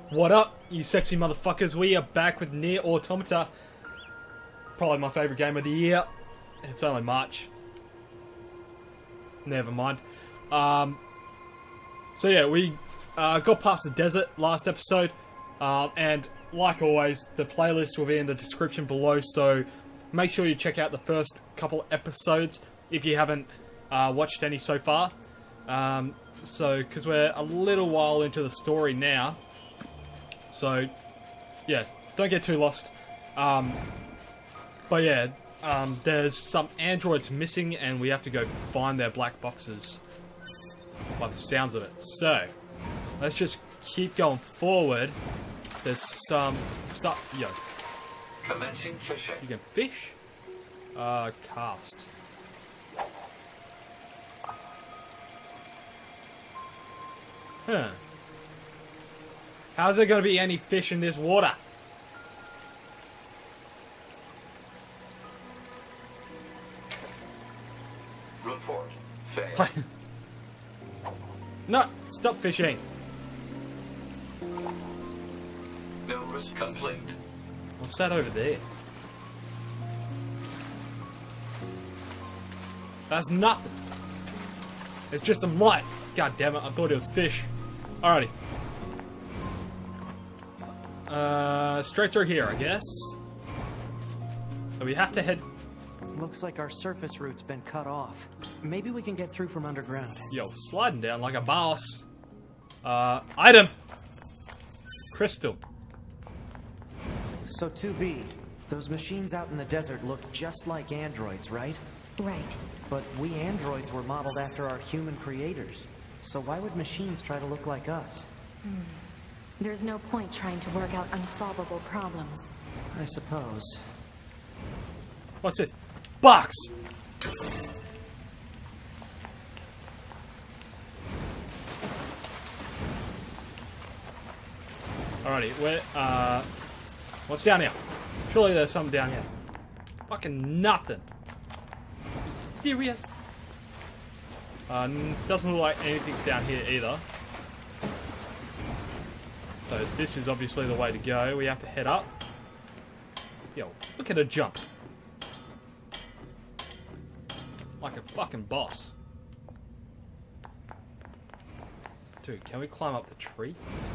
What up, you sexy motherfuckers? We are back with Nier Automata. Probably my favourite game of the year. It's only March. Never mind. So yeah, we got past the desert last episode. And like always, the playlist will be in the description below. So make sure you check out the first couple episodes if you haven't watched any so far. Because we're a little while into the story now. So, yeah, don't get too lost. But yeah, there's some androids missing and we have to go find their black boxes. By the sounds of it. So, let's just keep going forward. There's some stuff. Yo. Commencing fishing. You can fish? Cast. Huh. How's there going to be any fish in this water? Report. Fail. No, stop fishing. Numbers complete. What's that over there? That's nothing. It's just some light. God damn it, I thought it was fish. Alrighty. Straight through here, I guess. So we have to head... Looks like our surface route's been cut off. Maybe we can get through from underground. Yo, sliding down like a boss. Item! Crystal. So 2B, those machines out in the desert look just like androids, right? Right. But we androids were modeled after our human creators. So why would machines try to look like us? There's no point trying to work out unsolvable problems. I suppose. What's this? Box! Alrighty, where, what's down here? Surely there's something down here. Fucking nothing. Are you serious? Doesn't look like anything's down here either. So this is obviously the way to go. We have to head up. Yo, look at her jump. Like a fucking boss. Dude, can we climb up the tree?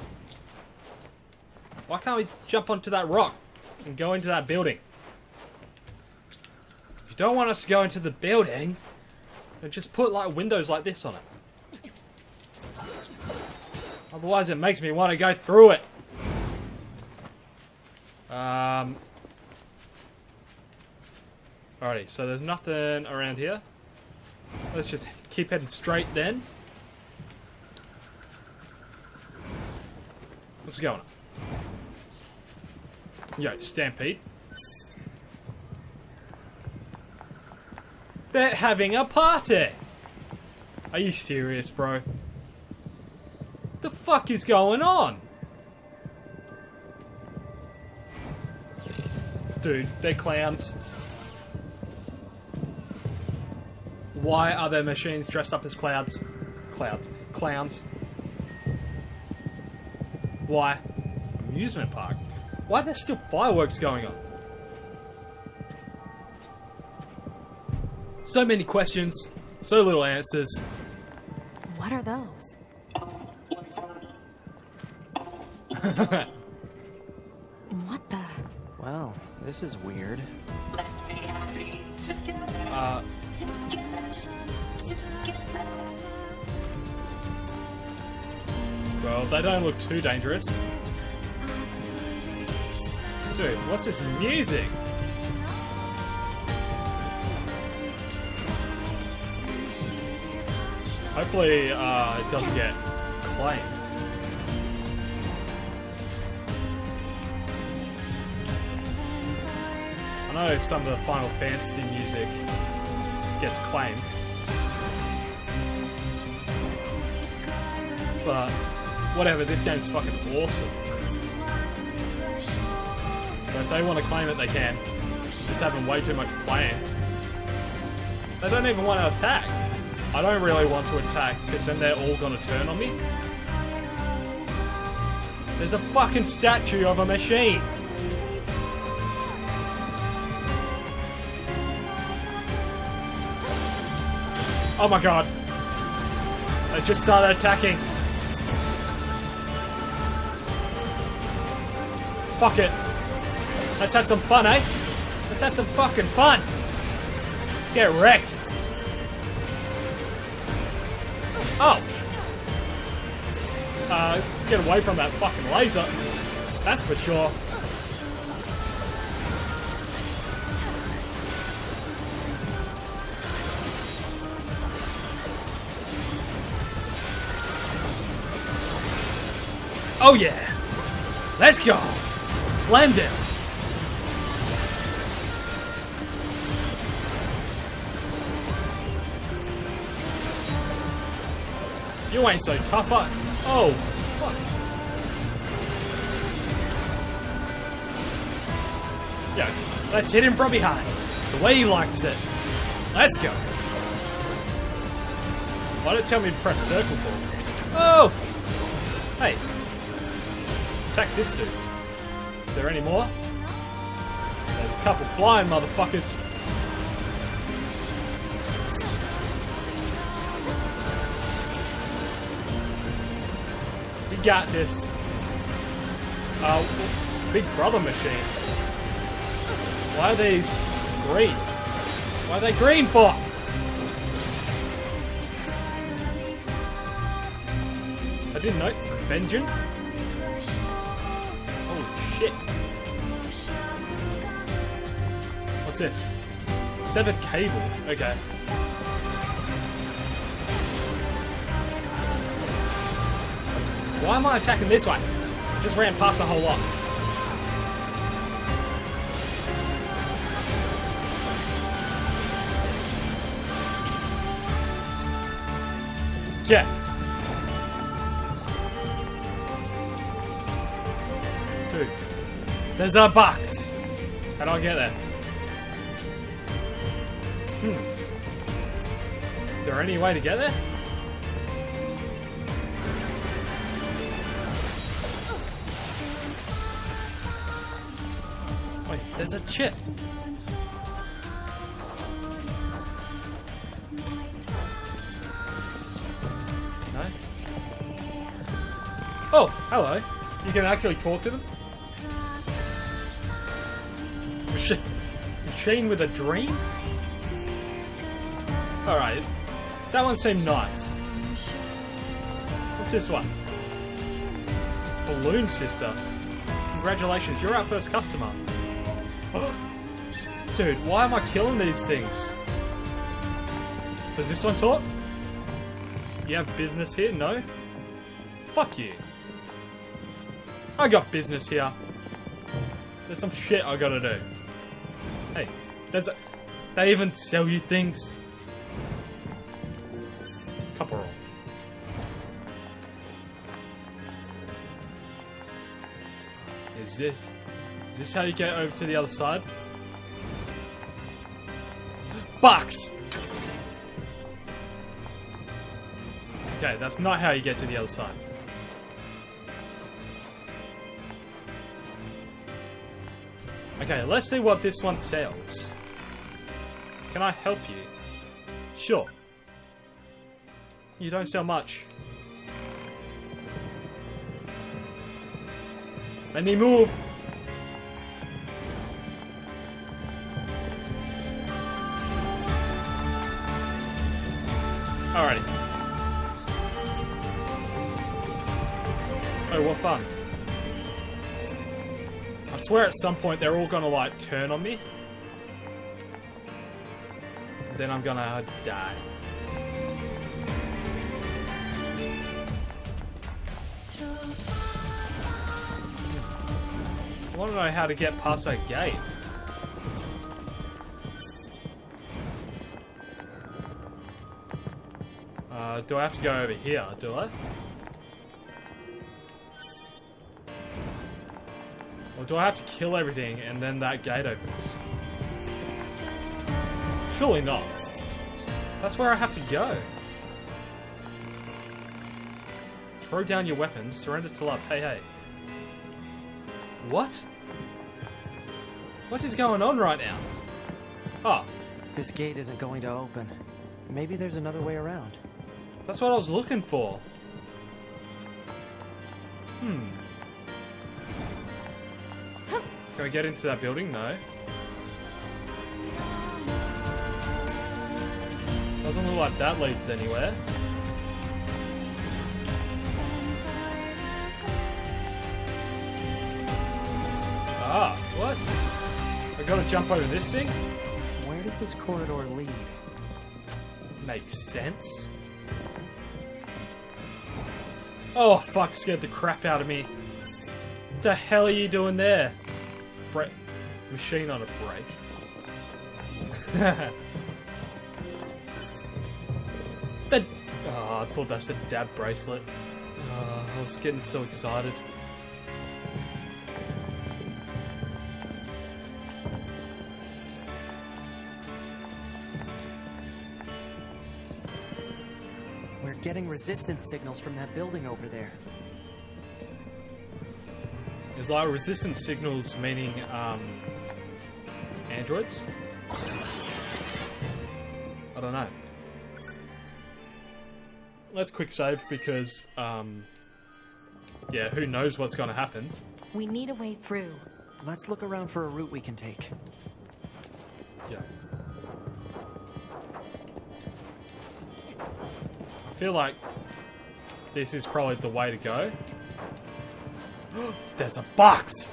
Why can't we jump onto that rock and go into that building? If you don't want us to go into the building, then just put like windows like this on it. Otherwise it makes me want to go through it. Alrighty, so there's nothing around here. Let's just keep heading straight then. What's going on? Yo, Stampede. They're having a party! Are you serious, bro? The fuck is going on? Dude, they're clowns. Why are there machines dressed up as clowns? Clowns. Why? Amusement park. Why are there still fireworks going on? So many questions, so little answers. What are those? What the? Well, this is weird. Well, they don't look too dangerous. Dude, what's this music? Hopefully, it doesn't get claimed. I know some of the Final Fantasy music gets claimed. But, whatever, this game's fucking awesome. So if they want to claim it, they can. Just having way too much playing. They don't even want to attack. I don't really want to attack, because then they're all going to turn on me. There's a fucking statue of a machine. Oh my god. They just started attacking. Fuck it. Let's have some fun, eh? Let's have some fucking fun. Get wrecked. Oh. Get away from that fucking laser. That's for sure. Oh yeah. Let's go. Slam down. You ain't so tough, huh? Oh, fuck. Yeah, let's hit him from behind. The way he likes it. Let's go. Why don't you tell me to press circle for? Oh! Hey. Attack this dude. Is there any more? There's a couple flying motherfuckers. We got this. Big brother machine. Why are these green? Why are they green for? I didn't know. Vengeance? Holy shit. What's this? Severed cable. Okay. Why am I attacking this way? I just ran past a whole lot. Yeah. Dude. There's a box. How do I get there? Is there any way to get there? Wait, there's a chip. No? Oh, hello. You can actually talk to them? Machine with a dream? Alright. That one seemed nice. What's this one? Balloon Sister. Congratulations, you're our first customer. Dude, why am I killing these things? Does this one talk? You have business here? No? Fuck you. I got business here. There's some shit I gotta do. Hey, they even sell you things? Couple roll. Is this how you get over to the other side? Box! Okay, that's not how you get to the other side. Okay, let's see what this one sells. Can I help you? Sure. You don't sell much. Let me move. Alrighty. Oh, what fun. I swear at some point they're all gonna like turn on me. Then I'm gonna die. I want to know how to get past that gate. Do I have to go over here, do I? Or do I have to kill everything and then that gate opens? Surely not. That's where I have to go. Throw down your weapons, surrender to love. Hey, hey. What? What is going on right now? Oh, This gate isn't going to open. Maybe there's another way around. that's what I was looking for. Can I get into that building? No. Doesn't look like that leads anywhere. Ah, what? I gotta jump over this thing? Where does this corridor lead? Makes sense. Oh, fuck, scared the crap out of me. What the hell are you doing there? Machine on a break. Oh, I thought that's a dab bracelet. Oh, I was getting so excited. We're getting resistance signals from that building over there. Is like resistance signals meaning androids? I don't know. Let's quick save because yeah, who knows what's gonna happen. We need a way through. Let's look around for a route we can take. Yeah. I feel like this is probably the way to go. There's a box!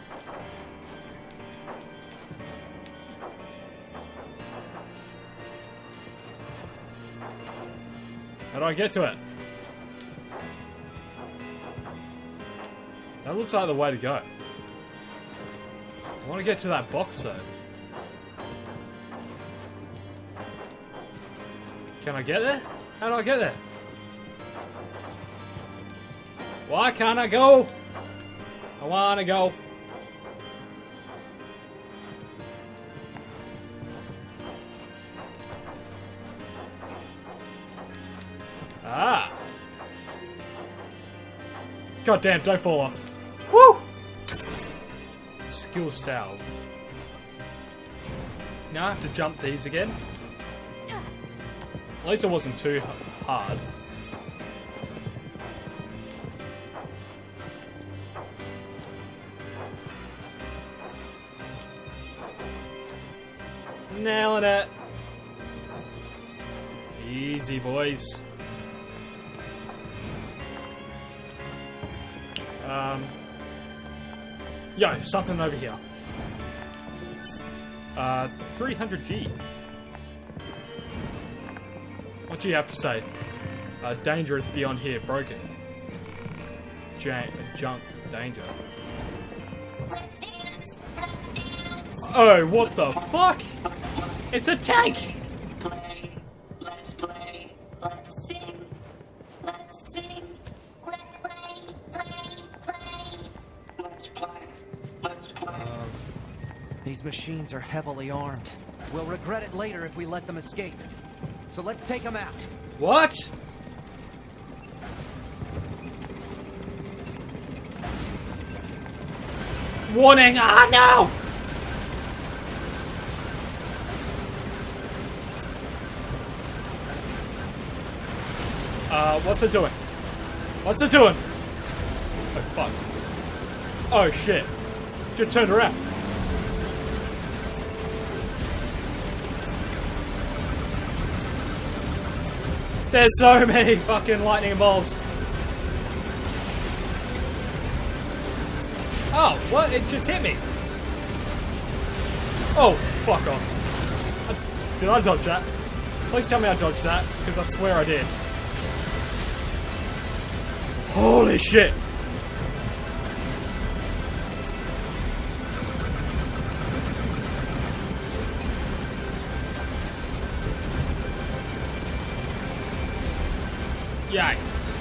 How do I get to it? That looks like the way to go. I want to get to that box though. Can I get there? How do I get there? Why can't I go? I wanna go. Ah. God damn, don't fall off. Woo! Skill salve. Now I have to jump these again. At least it wasn't too hard. Nailing it. Easy, boys. Yo, something over here. 300G. What do you have to say? Dangerous beyond here, broken. Junk, danger. Let's dance. Let's dance. Oh, what the fuck? It's a tank! Play. Let's play. Let's sing. Let's sing. Let's play. Play. Play. Let's play. Let's play. These machines are heavily armed. We'll regret it later if we let them escape. So let's take them out. What? Warning! Ah, no! What's it doing? What's it doing? Oh, fuck. Oh, shit. Just turned around. There's so many fucking lightning bolts. Oh, what? It just hit me. Oh, fuck off. Did I dodge that? Please tell me I dodged that, because I swear I did. Holy shit. Yay.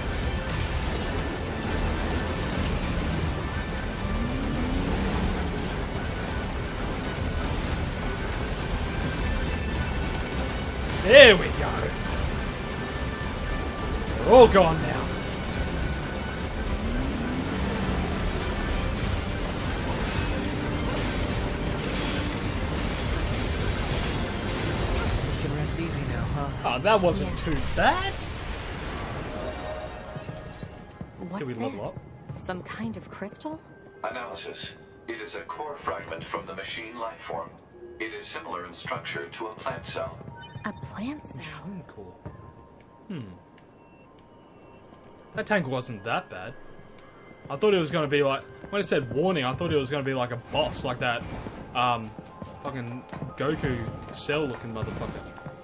There we go. They're all gone now. Oh, that wasn't too bad. What's we level this? Some kind of crystal? Analysis. It is a core fragment from the machine life form. It is similar in structure to a plant cell. A plant cell? Cool. That tank wasn't that bad. I thought it was gonna be like, when it said warning, I thought it was gonna be like a boss, like that, fucking Goku cell looking motherfucker.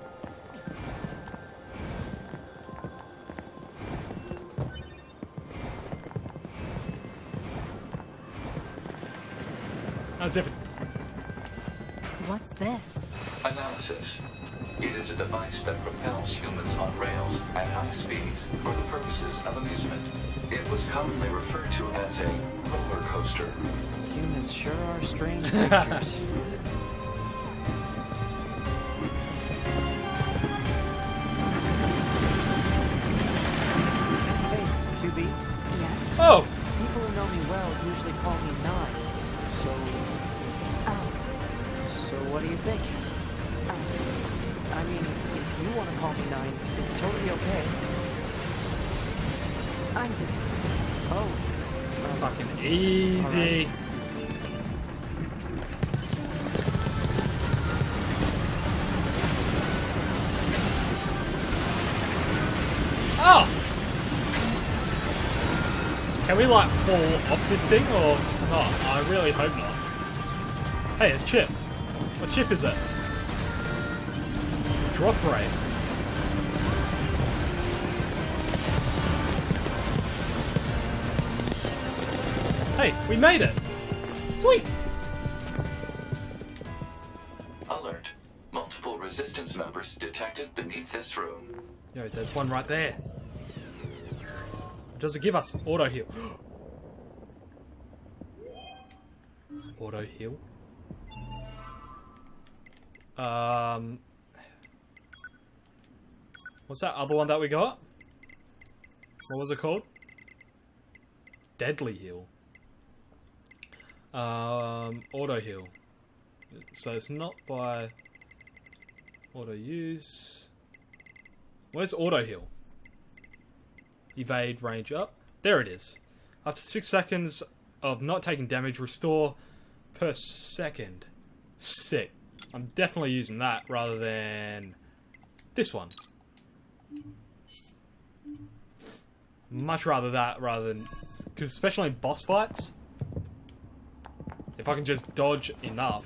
As if. What's this? Analysis. It is a device that propels humans on rails at high speeds for the purposes of amusement. It was commonly referred to as a roller coaster. Humans sure are strange creatures. Hey, 2B. Yes? Oh! People who know me well usually call me Nines. Oh, So what do you think? I mean, if you want to call me Nines, it's totally okay. I'm here. Oh. Fucking easy. Oh! Can we like fall off this thing or not? I really hope not. Hey, a chip. What chip is it? Drop rate. Hey, we made it! Sweet! Alert. Multiple resistance members detected beneath this room. Yo, there's one right there. What does it give us? Auto heal. Auto heal. What's that other one that we got? What was it called? Deadly heal. Auto heal. So it's not by auto use. Where's auto heal? Evade, range up. There it is. After 6 seconds of not taking damage, restore per second. Sick. I'm definitely using that rather than this one. Much rather that rather than, because especially in boss fights, if I can just dodge enough.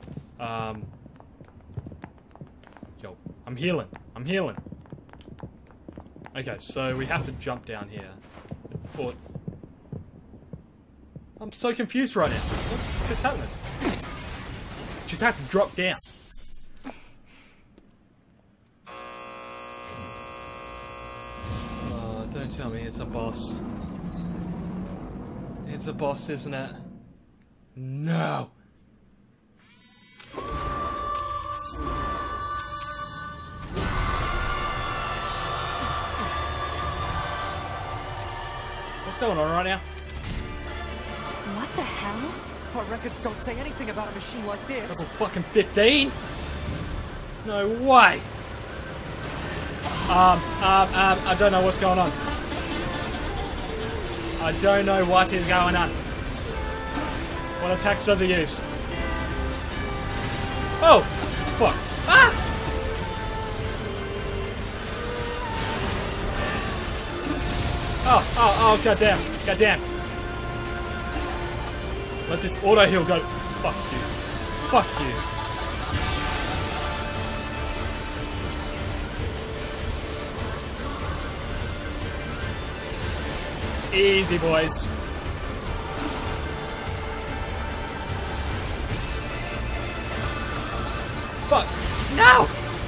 Yo, I'm healing. I'm healing. Okay, so we have to jump down here. Or, I'm so confused right now. What's just happening? Just have to drop down. Oh, don't tell me it's a boss. It's a boss, isn't it? No. What's going on right now? What the hell? Our records don't say anything about a machine like this. Level fucking 15? No way! I don't know what's going on. I don't know what is going on. What attacks does he use? Oh! Fuck. Ah! Oh, goddamn. Goddamn. Let this auto heal go. Fuck you. Fuck you. Easy, boys. Fuck. No!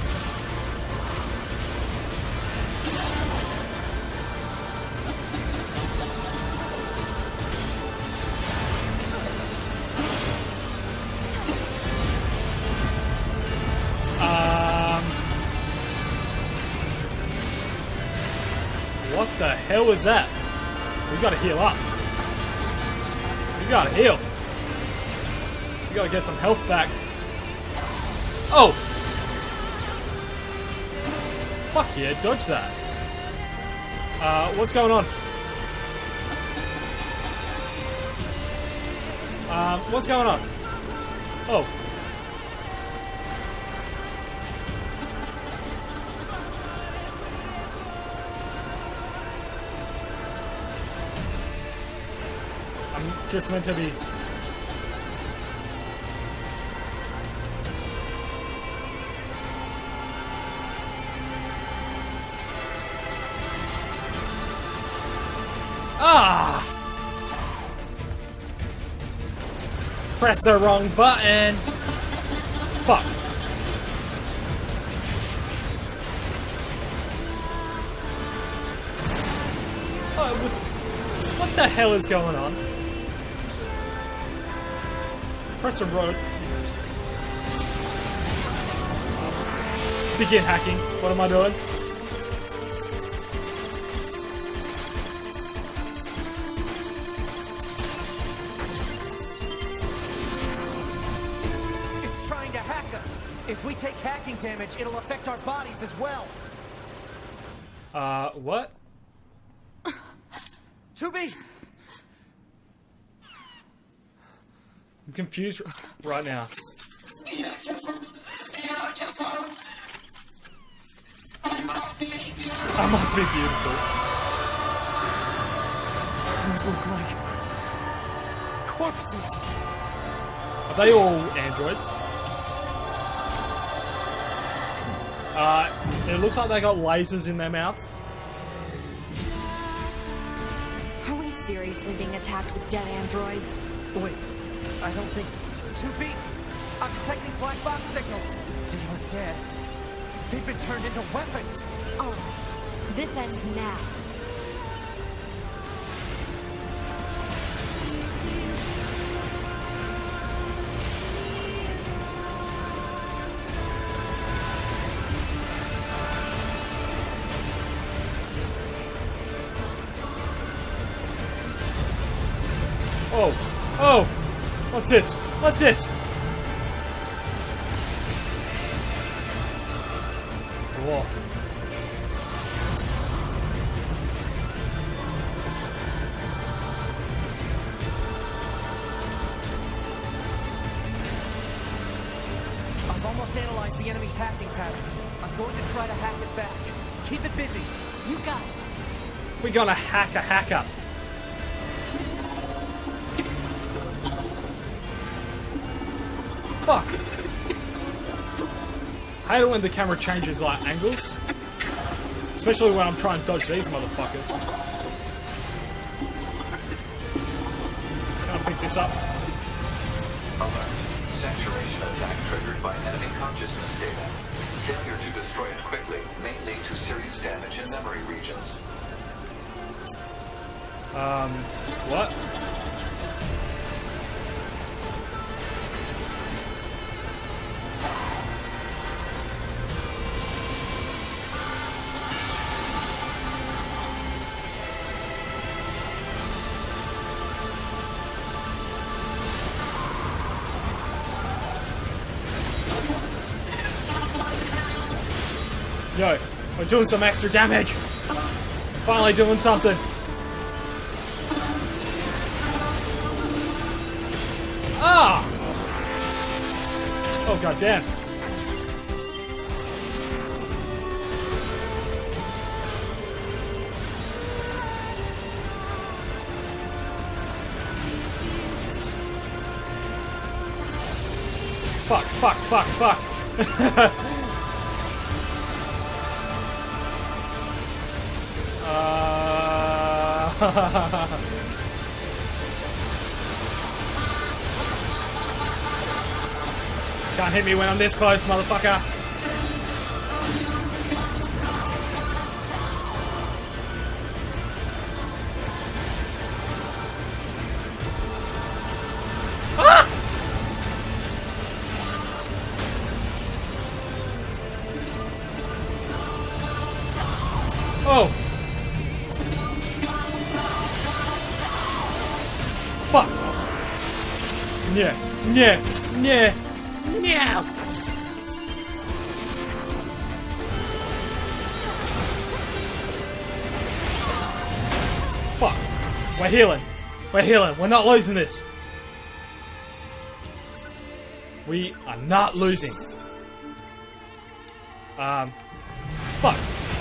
What the hell was that? We gotta heal up. We gotta heal. We gotta get some health back. Oh! Fuck yeah, dodge that. What's going on? What's going on? Oh. I'm just meant to be... Ah! Press the wrong button. Fuck. Oh, what the hell is going on? Press the road. Begin hacking. What am I doing? If we take hacking damage, it'll affect our bodies as well. What? 2B! I'm confused right now. Beautiful. Beautiful. I must be beautiful. I must be beautiful. Those look like corpses. Are they all androids? It looks like they got lasers in their mouths. Are we seriously being attacked with dead androids? Wait, I don't think... 2B! I'm detecting black box signals. They aren't dead. They've been turned into weapons. Alright, this ends now. Oh! Oh! What's this? What's this? Whoa. I've almost analyzed the enemy's hacking pattern. I'm going to try to hack it back. Keep it busy. You got it. We're gonna hack a hacker. Fuck. I hate it when the camera changes like angles. Especially when I'm trying to dodge these motherfuckers. Can I pick this up? Alert. Saturation attack triggered by enemy consciousness data. Failure to destroy it quickly may lead to serious damage in memory regions. What? Yo, we're doing some extra damage. Finally doing something. Ah! Oh goddamn! Fuck! Fuck! Fuck! Fuck! Can't hit me when I'm this close, motherfucker. Ah! Oh. Fuck. Yeah. Yeah. Yeah. Yeah. We're healing. We're healing. We're not losing this. We are not losing. Fuck.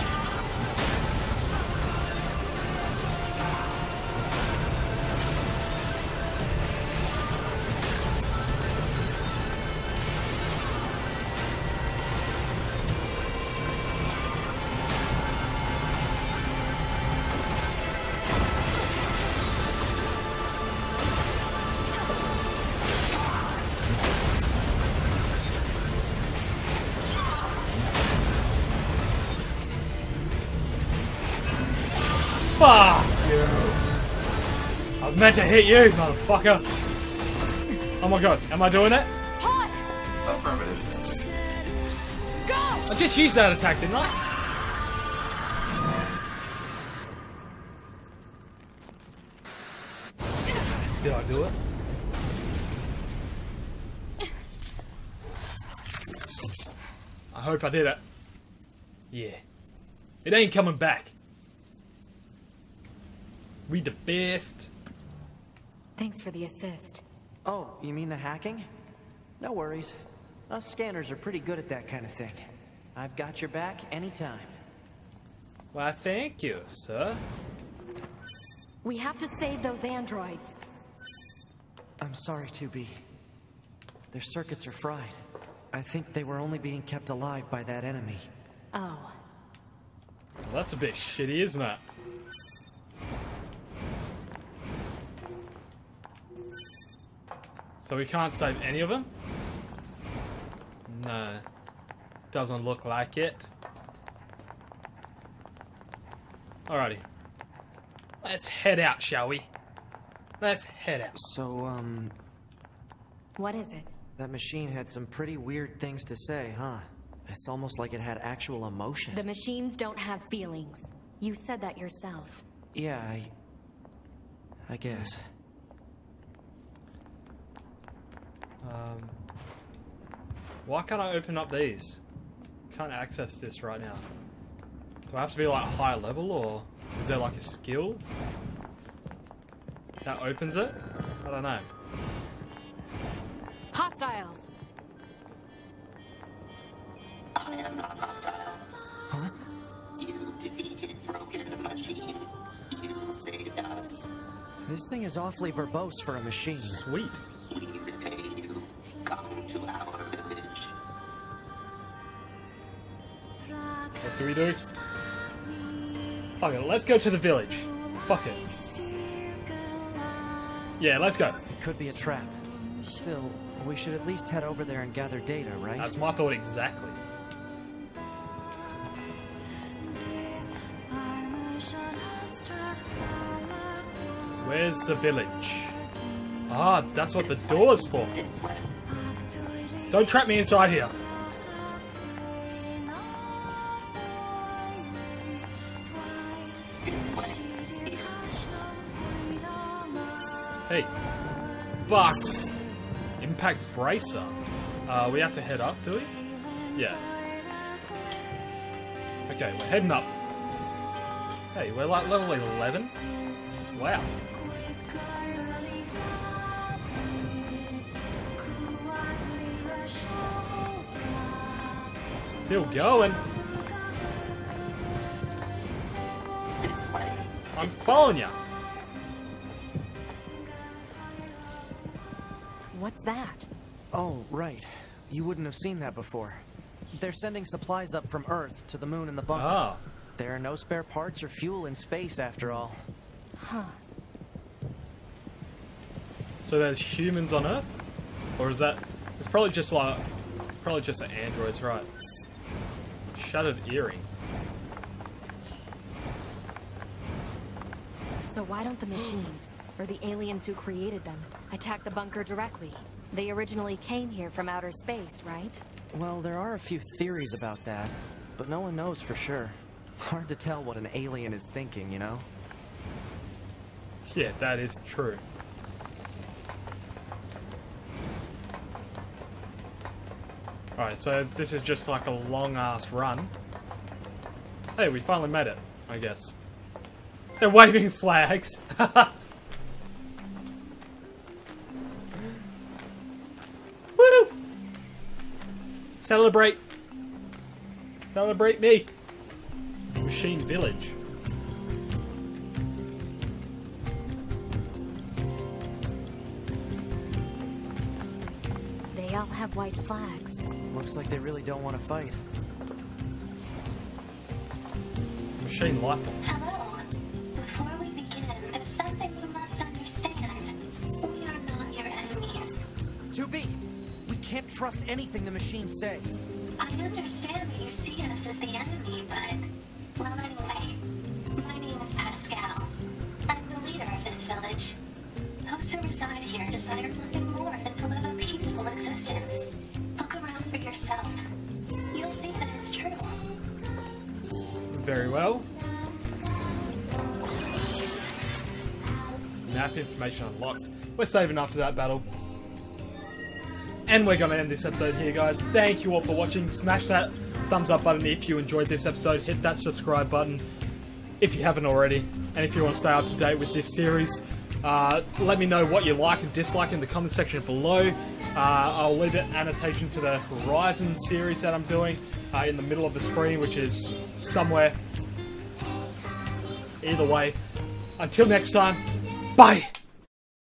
Fuck you! I was meant to hit you, motherfucker! Oh my god, am I doing it? Affirmative. Go! I just used that attack, didn't I? Did I do it? I hope I did it. Yeah. It ain't coming back. We the best. Thanks for the assist. Oh, you mean the hacking? No worries. Us scanners are pretty good at that kind of thing. I've got your back anytime. Why, thank you, sir. We have to save those androids. I'm sorry, 2B. Their circuits are fried. I think they were only being kept alive by that enemy. Oh. Well, that's a bit shitty, isn't it? So we can't save any of them? No. Doesn't look like it. Alrighty. Let's head out, shall we? Let's head out. So, What is it? that machine had some pretty weird things to say, huh? It's almost like it had actual emotion. The machines don't have feelings. You said that yourself. Yeah, I guess. Why can't I open up these? Can't access this right now. Do I have to be like high level, or is there like a skill that opens it? I don't know. Hostiles! I am not hostile. Huh? You defeated Broken Machine. You saved us. This thing is awfully verbose for a machine. Sweet. We repay you. Come to our village. What do we do? Fuck it, let's go to the village. Fuck it. Yeah, let's go. It could be a trap. Still, we should at least head over there and gather data, right? That's my thought exactly. Where's the village? Ah, that's what the door's for. This way. Don't trap me inside here. This way. Hey. Box. Impact bracer. We have to head up, do we? Yeah. Okay, we're heading up. Hey, we're like level 11. Wow. Still going. This way. I'm following you. What's that? Oh, right. You wouldn't have seen that before. They're sending supplies up from Earth to the moon and the bunker. Ah. There are no spare parts or fuel in space, after all. Huh. So there's humans on Earth? Or is that... It's probably just like... It's probably just the androids, right? Shattered earring. So why don't the machines, or the aliens who created them, attack the bunker directly? They originally came here from outer space, right? Well, there are a few theories about that, but no one knows for sure. Hard to tell what an alien is thinking, you know? Yeah, that is true. Alright, so this is just like a long-ass run. Hey, we finally made it, I guess. They're waving flags. Celebrate! Celebrate me! Machine Village. They all have white flags. Looks like they really don't want to fight. Machine light bulb. Hello. Before we begin, there's something you must understand. We are not your enemies. 2B, we can't trust anything the machines say. I understand that you see us as the enemy, but... Well, anyway. My name is Pascal. I'm the leader of this village. Those who reside here desire nothing more than to live a peaceful existence. Look around for yourself. You'll see that it's true. Very well. Map information unlocked. We're saving after that battle. And we're going to end this episode here, guys. Thank you all for watching. Smash that thumbs up button if you enjoyed this episode. Hit that subscribe button if you haven't already. And if you want to stay up to date with this series, let me know what you like and dislike in the comment section below. I'll leave an annotation to the Horizon series that I'm doing in the middle of the screen, which is somewhere. Either way, until next time, bye!